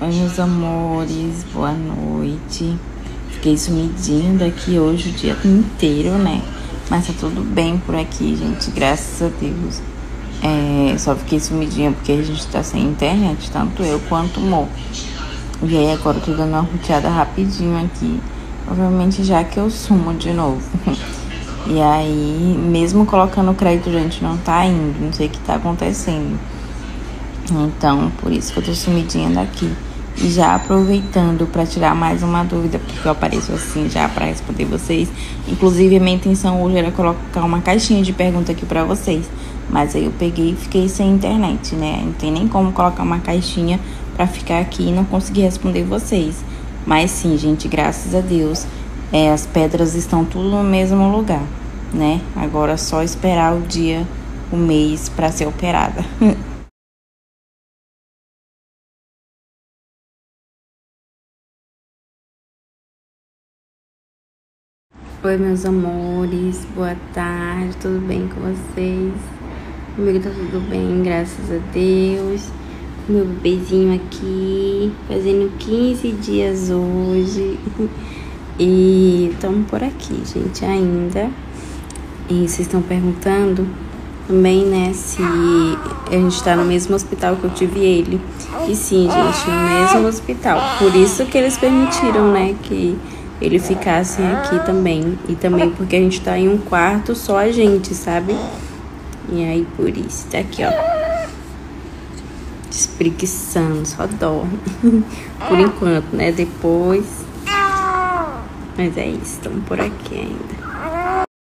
Oi, meus amores, boa noite. Fiquei sumidinho daqui hoje o dia inteiro, né? Mas tá tudo bem por aqui, gente, graças a Deus. Só fiquei sumidinha porque a gente tá sem internet, tanto eu quanto o Mo. E aí agora eu tô dando uma roteada rapidinho aqui, provavelmente já que eu sumo de novo. E aí, mesmo colocando o crédito, gente, não tá indo, não sei o que tá acontecendo. Então, por isso que eu tô sumidinha daqui. E já aproveitando para tirar mais uma dúvida, porque eu apareço assim já para responder vocês. Inclusive, a minha intenção hoje era colocar uma caixinha de pergunta aqui para vocês. Mas aí eu peguei e fiquei sem internet, né? Não tem nem como colocar uma caixinha para ficar aqui e não conseguir responder vocês. Mas sim, gente, graças a Deus, as pedras estão tudo no mesmo lugar, né? Agora é só esperar o dia, o mês para ser operada. Oi, meus amores, boa tarde, tudo bem com vocês? Comigo tá tudo bem, graças a Deus. Meu bebezinho aqui, fazendo 15 dias hoje. E estamos por aqui, gente, ainda. E vocês estão perguntando também, né, se a gente tá no mesmo hospital que eu tive ele. E sim, gente, no mesmo hospital. Por isso que eles permitiram, né, que ele ficasse aqui também. E também porque a gente tá em um quarto só a gente, sabe? E aí por isso, tá aqui, ó, espreguiçando, só dorme. Por enquanto, né? Depois. Mas é isso, estamos por aqui ainda.